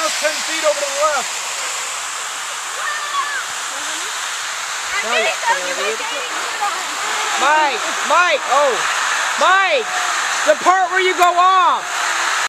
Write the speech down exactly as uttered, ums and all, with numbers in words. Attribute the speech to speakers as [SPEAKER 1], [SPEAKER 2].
[SPEAKER 1] almost ten feet over to the left.
[SPEAKER 2] No, yeah. Mike, Mike, oh, Mike, the part where you go off.